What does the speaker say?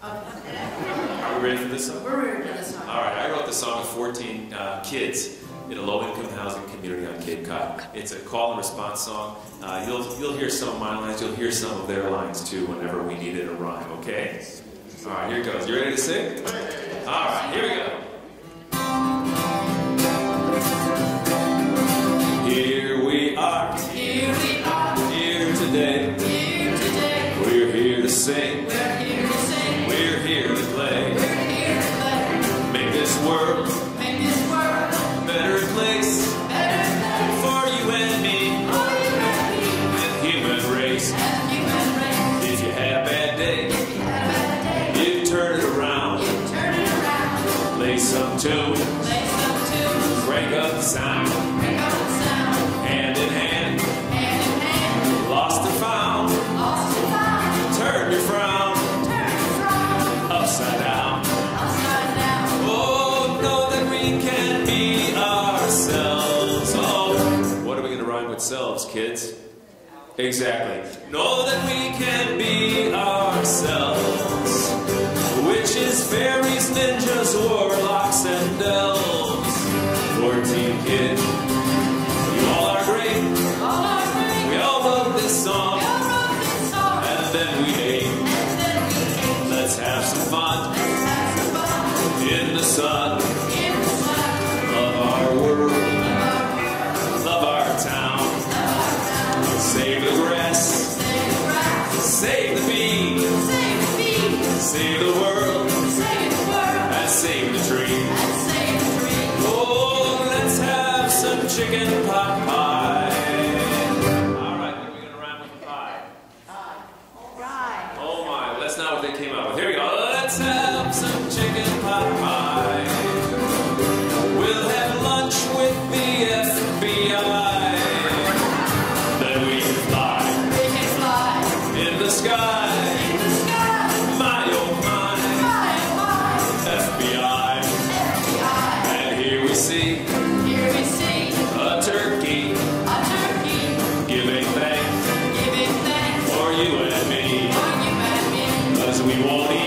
Are we ready for this song? We're ready for this song. All right, I wrote the song of 14 kids in a low-income housing community on Cape Cod. It's a call and response song. You'll hear some of my lines. You'll hear some of their lines too whenever we need it a rhyme. Okay? All right, here it goes. You ready to sing? All right, here we go. Here we are. Here we are. Here today. Here today. We're here to sing. We're here to sing. We're here to play. We're here to play. Make this world Make this world a better place better place for you and me. for you and me The human race. and human race. If you have bad days, If you had a bad day, you turn it around. you turn it around. Play some tune. Play some tunes. Crank up the sound. Bring out the sound. Hand in hand. Hand in hand. Lost or found. Lost and found. Turn your frown Turn it from upside down. upside down. Oh, know that we can be ourselves. Oh, what are we going to rhyme with selves, kids? Exactly. Know that we can be ourselves. Witches, fairies, ninjas, warlocks, and elves. 14 kids, you all are great. All our great. We all wrote this song, We all wrote this song. and then we ate. And then we ate. Let's have some fun Let's have some fun in the sun. in the sun. Love our world, Love love our town. our town. Save the grass, Save the grass. save the bees, Save the bees. save the world, Save the world. and save the tree. And save the tree. Oh, let's have some chicken pot pie. All right, then we're going to rhyme with the pie. Right. Oh my, that's not what they came up with. Here we go. Let's have some chicken pot pie. We'll have lunch with the FBI. Then we can fly We can fly in the sky. in the sky. My oh my, My, oh my. FBI. FBI. And here we see Here we see a turkey a turkey giving thanks giving thanks for you and me. for you and me. 'Cause we won't eat